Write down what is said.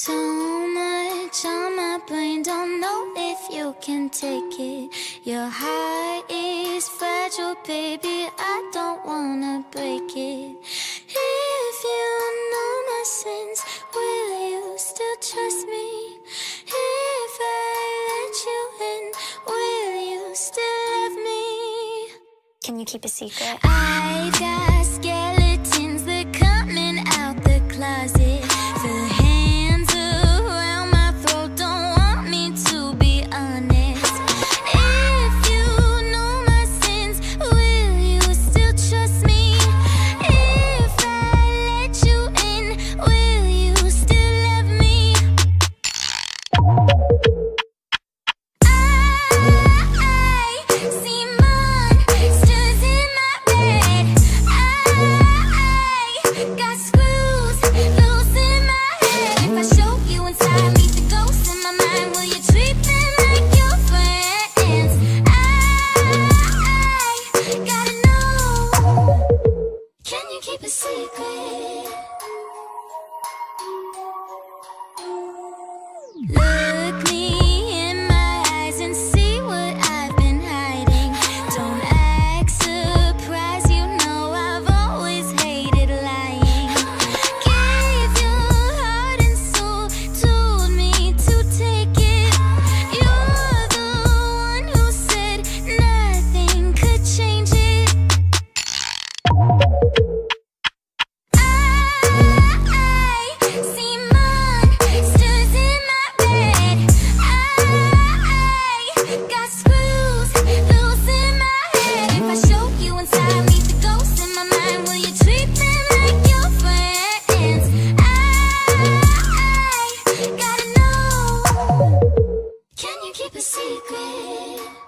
So much on my brain, don't know if you can take it. Your heart is fragile, baby, I don't wanna break it. If you know my sins, will you still trust me? If I let you in, will you still love me? Can you keep a secret? I've got skeletons that coming out the closet. The hands around my throat don't want me to be honest. If you know my sins, will you still trust me? If I let you in, will you still love me? I see monsters in my bed. I got screws loose in my head. If I show you inside, meet the ghosts in my mind, will you treat them like your friends? I gotta know, can you keep a secret? Look me in my eyes and see what I've been hiding. Don't act surprised, you know I've always hated lying. Gave your heart and soul, told me to take it. You're the one who said nothing could change it. I see monsters in my bed. I got screws loose in my head. If I show you inside, meet the ghosts in my mind, will you treat them like your friends? I gotta know, can you keep a secret?